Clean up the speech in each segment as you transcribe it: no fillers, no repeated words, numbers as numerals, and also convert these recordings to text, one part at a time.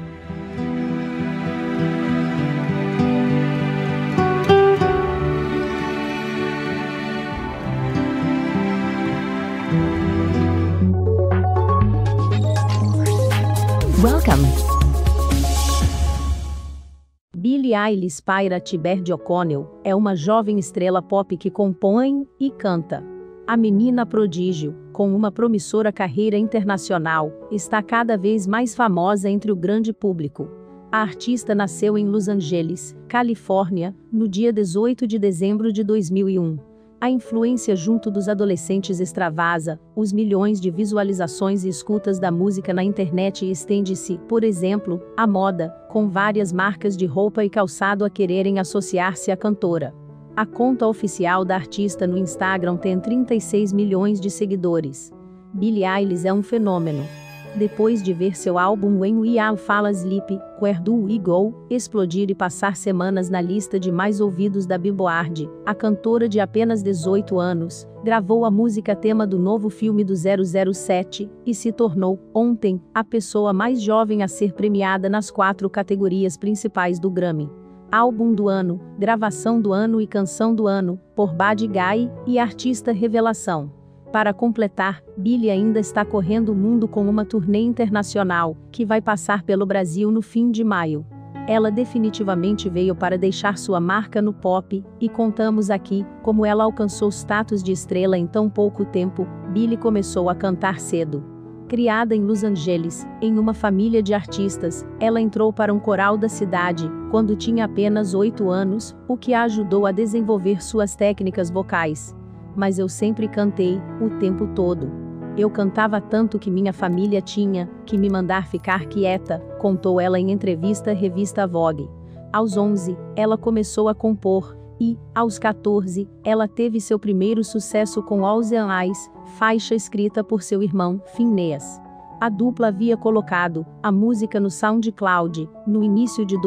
Welcome. Billie Eilish Pyra Tiberdi O'Connell é uma jovem estrela pop que compõe e canta. A menina prodígio, com uma promissora carreira internacional, está cada vez mais famosa entre o grande público. A artista nasceu em Los Angeles, Califórnia, no dia 18 de dezembro de 2001. A influência junto dos adolescentes extravasa os milhões de visualizações e escutas da música na internet e estende-se, por exemplo, à moda, com várias marcas de roupa e calçado a quererem associar-se à cantora. A conta oficial da artista no Instagram tem 36 milhões de seguidores. Billie Eilish é um fenômeno. Depois de ver seu álbum When We All Fall Asleep, Where Do We Go, explodir e passar semanas na lista de mais ouvidos da Billboard, a cantora de apenas 18 anos, gravou a música tema do novo filme do 007 e se tornou, ontem, a pessoa mais jovem a ser premiada nas 4 categorias principais do Grammy. Álbum do ano, gravação do ano e canção do ano, por Bad Guy, e artista revelação. Para completar, Billie ainda está correndo o mundo com uma turnê internacional, que vai passar pelo Brasil no fim de maio. Ela definitivamente veio para deixar sua marca no pop, e contamos aqui como ela alcançou status de estrela em tão pouco tempo. Billie começou a cantar cedo. Criada em Los Angeles, em uma família de artistas, ela entrou para um coral da cidade, quando tinha apenas 8 anos, o que a ajudou a desenvolver suas técnicas vocais. Mas eu sempre cantei, o tempo todo. Eu cantava tanto que minha família tinha que me mandar ficar quieta, contou ela em entrevista à revista Vogue. Aos 11, ela começou a compor, e, aos 14, ela teve seu primeiro sucesso com Ocean Eyes, faixa escrita por seu irmão, Phineas. A dupla havia colocado a música no SoundCloud, no início de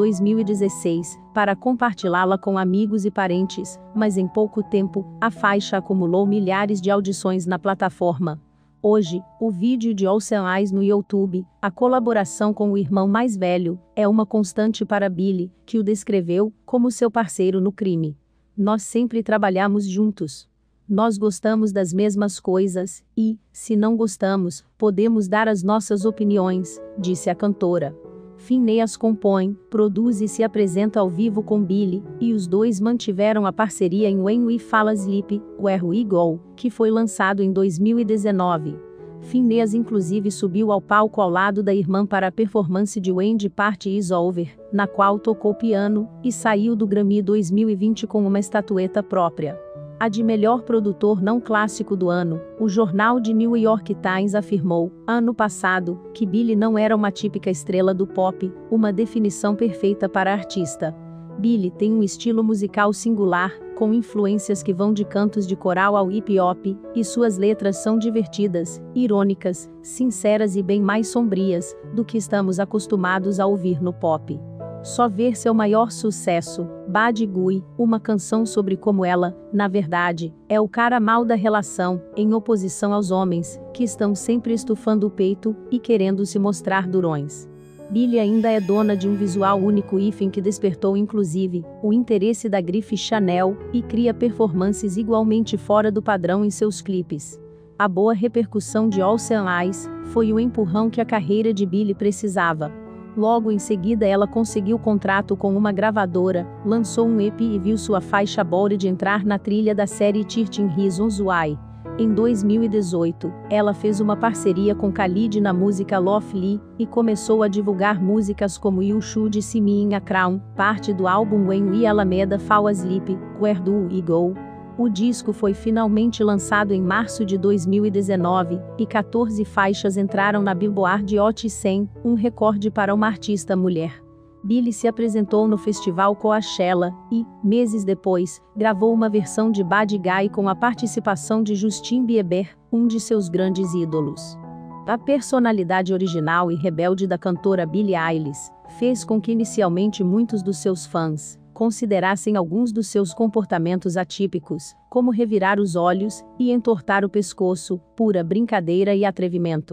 2016, para compartilhá-la com amigos e parentes, mas em pouco tempo, a faixa acumulou milhares de audições na plataforma. Hoje, o vídeo de Ocean Eyes no YouTube, a colaboração com o irmão mais velho, é uma constante para Billie, que o descreveu como seu parceiro no crime. Nós sempre trabalhamos juntos. Nós gostamos das mesmas coisas, e, se não gostamos, podemos dar as nossas opiniões, disse a cantora. Phineas compõe, produz e se apresenta ao vivo com Billie, e os dois mantiveram a parceria em When We Fall Asleep, Where We Go, que foi lançado em 2019. Phineas inclusive subiu ao palco ao lado da irmã para a performance de When the Party Is Over, na qual tocou piano, e saiu do Grammy 2020 com uma estatueta própria. A de melhor produtor não clássico do ano, o jornal The New York Times afirmou, ano passado, que Billie não era uma típica estrela do pop, uma definição perfeita para a artista. Billie tem um estilo musical singular, com influências que vão de cantos de coral ao hip hop, e suas letras são divertidas, irônicas, sinceras e bem mais sombrias do que estamos acostumados a ouvir no pop. Só ver seu maior sucesso, Bad Guy, uma canção sobre como ela, na verdade, é o cara mal da relação, em oposição aos homens, que estão sempre estufando o peito e querendo se mostrar durões. Billie ainda é dona de um visual único que despertou inclusive o interesse da grife Chanel, e cria performances igualmente fora do padrão em seus clipes. A boa repercussão de Ocean Eyes foi o empurrão que a carreira de Billie precisava. Logo em seguida ela conseguiu contrato com uma gravadora, lançou um EP e viu sua faixa Bored entrar na trilha da série 13 Reasons Why. Em 2018, ela fez uma parceria com Khalid na música Lovely, e começou a divulgar músicas como You Should See Me in a Crown, parte do álbum When We All Fall Asleep, Where Do We Go. O disco foi finalmente lançado em março de 2019, e 14 faixas entraram na Billboard Hot 100, um recorde para uma artista mulher. Billie se apresentou no festival Coachella e, meses depois, gravou uma versão de Bad Guy com a participação de Justin Bieber, um de seus grandes ídolos. A personalidade original e rebelde da cantora Billie Eilish fez com que inicialmente muitos dos seus fãs considerassem alguns dos seus comportamentos atípicos, como revirar os olhos e entortar o pescoço, pura brincadeira e atrevimento.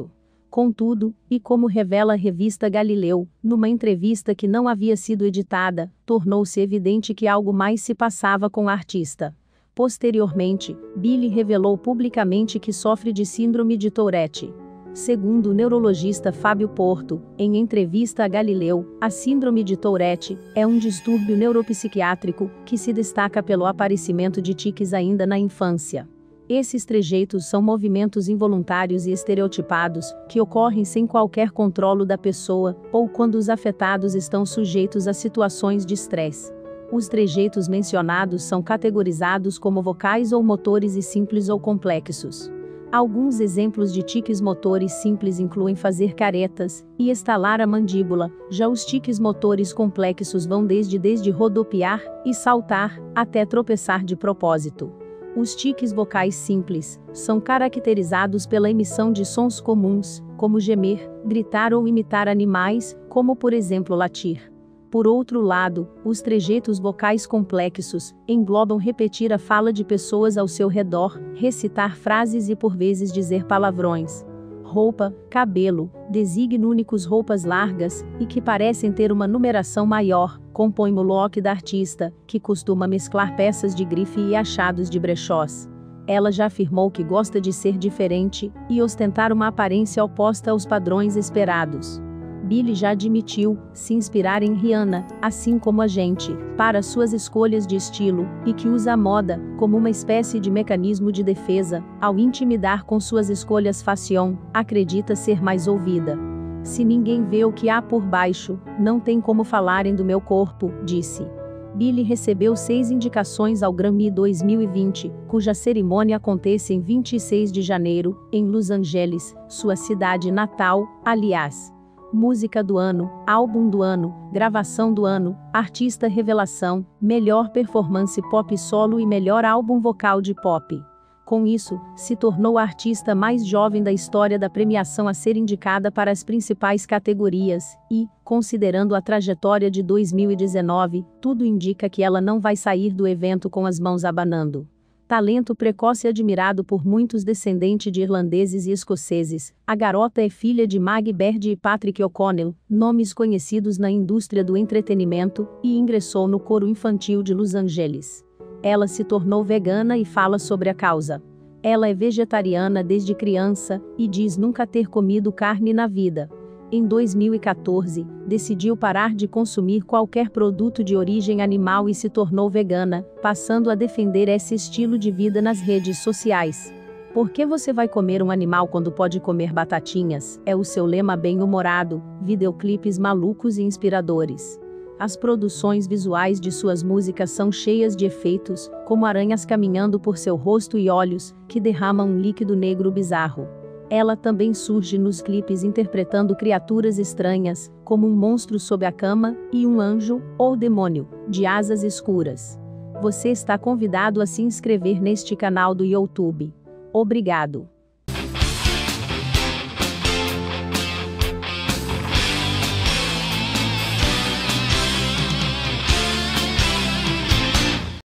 Contudo, e como revela a revista Galileu, numa entrevista que não havia sido editada, tornou-se evidente que algo mais se passava com a artista. Posteriormente, Billie revelou publicamente que sofre de síndrome de Tourette. Segundo o neurologista Fábio Porto, em entrevista a Galileu, a síndrome de Tourette é um distúrbio neuropsiquiátrico que se destaca pelo aparecimento de tiques ainda na infância. Esses trejeitos são movimentos involuntários e estereotipados, que ocorrem sem qualquer controle da pessoa, ou quando os afetados estão sujeitos a situações de estresse. Os trejeitos mencionados são categorizados como vocais ou motores e simples ou complexos. Alguns exemplos de tiques motores simples incluem fazer caretas e estalar a mandíbula, já os tiques motores complexos vão desde rodopiar e saltar, até tropeçar de propósito. Os tiques vocais simples são caracterizados pela emissão de sons comuns, como gemer, gritar ou imitar animais, como por exemplo latir. Por outro lado, os trejeitos vocais complexos englobam repetir a fala de pessoas ao seu redor, recitar frases e por vezes dizer palavrões. Roupa, cabelo, designa únicos roupas largas, e que parecem ter uma numeração maior, compõem o look da artista, que costuma mesclar peças de grife e achados de brechós. Ela já afirmou que gosta de ser diferente e ostentar uma aparência oposta aos padrões esperados. Billie já admitiu se inspirar em Rihanna, assim como a gente, para suas escolhas de estilo, e que usa a moda como uma espécie de mecanismo de defesa, ao intimidar com suas escolhas fashion, acredita ser mais ouvida. Se ninguém vê o que há por baixo, não tem como falarem do meu corpo, disse. Billie recebeu 6 indicações ao Grammy 2020, cuja cerimônia acontece em 26 de janeiro, em Los Angeles, sua cidade natal, aliás. Música do ano, álbum do ano, gravação do ano, artista revelação, melhor performance pop solo e melhor álbum vocal de pop. Com isso, se tornou a artista mais jovem da história da premiação a ser indicada para as principais categorias, e, considerando a trajetória de 2019, tudo indica que ela não vai sair do evento com as mãos abanando. Talento precoce admirado por muitos descendentes de irlandeses e escoceses, a garota é filha de Maggie Baird e Patrick O'Connell, nomes conhecidos na indústria do entretenimento, e ingressou no coro infantil de Los Angeles. Ela se tornou vegana e fala sobre a causa. Ela é vegetariana desde criança, e diz nunca ter comido carne na vida. Em 2014, decidiu parar de consumir qualquer produto de origem animal e se tornou vegana, passando a defender esse estilo de vida nas redes sociais. Por que você vai comer um animal quando pode comer batatinhas? É o seu lema bem-humorado, videoclipes malucos e inspiradores. As produções visuais de suas músicas são cheias de efeitos, como aranhas caminhando por seu rosto e olhos, que derramam um líquido negro bizarro. Ela também surge nos clipes interpretando criaturas estranhas, como um monstro sob a cama, e um anjo, ou demônio, de asas escuras. Você está convidado a se inscrever neste canal do YouTube. Obrigado.